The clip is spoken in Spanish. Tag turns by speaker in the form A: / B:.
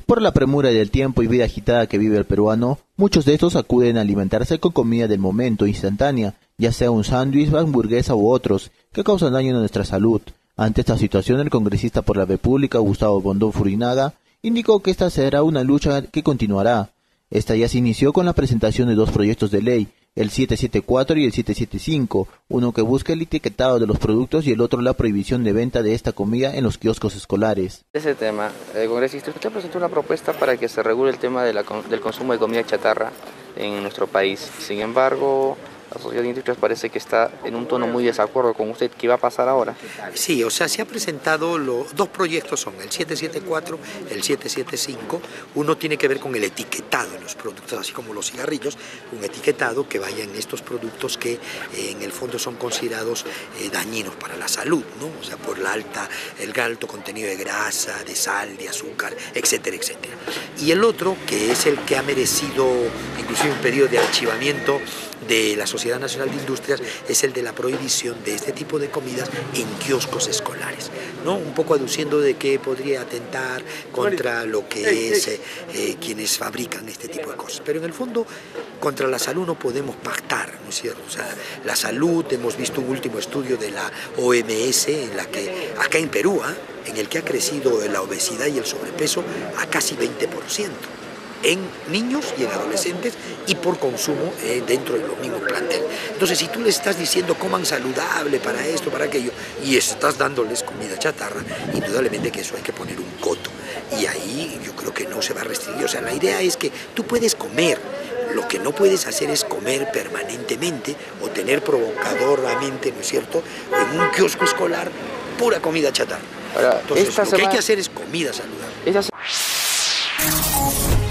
A: Por la premura del tiempo y vida agitada que vive el peruano, muchos de estos acuden a alimentarse con comida del momento, instantánea, ya sea un sándwich, hamburguesa u otros, que causan daño a nuestra salud. Ante esta situación, el congresista por la República, Gustavo Bondón Furinaga, indicó que esta será una lucha que continuará. Esta ya se inició con la presentación de dos proyectos de ley, el 774 y el 775, uno que busca el etiquetado de los productos y el otro la prohibición de venta de esta comida en los kioscos escolares.
B: Ese tema, el congresista, usted presentó una propuesta para que se regule el tema del consumo de comida chatarra en nuestro país. Sin embargo, la Sociedad de Industrias parece que está en un tono muy desacuerdo con usted. ¿Qué va a pasar ahora?
C: Sí, o sea, se ha presentado dos proyectos, son el 774, el 775. Uno tiene que ver con el etiquetado de los productos, así como los cigarrillos, un etiquetado que vaya en estos productos que en el fondo son considerados dañinos para la salud, ¿no? O sea, por el alto contenido de grasa, de sal, de azúcar, etcétera, etcétera. Y el otro, que es el que ha merecido inclusive un pedido de archivamiento de la Sociedad Nacional de Industrias, es el de la prohibición de este tipo de comidas en kioscos escolares, ¿no? Un poco aduciendo de que podría atentar contra lo que es quienes fabrican este tipo de cosas. Pero en el fondo, contra la salud no podemos pactar, ¿no es cierto? O sea, la salud, hemos visto un último estudio de la OMS, en la que, acá en Perú, en el que ha crecido la obesidad y el sobrepeso a casi 20%. En niños y en adolescentes y por consumo dentro de los mismos plantel. Entonces, si tú les estás diciendo coman saludable para esto, para aquello, y estás dándoles comida chatarra, indudablemente que eso hay que poner un coto. Y ahí yo creo que no se va a restringir. O sea, la idea es que tú puedes comer. Lo que no puedes hacer es comer permanentemente o tener provocadoramente, ¿no es cierto?, en un kiosco escolar, pura comida chatarra. Ahora, entonces, lo que hay que hacer es comida saludable.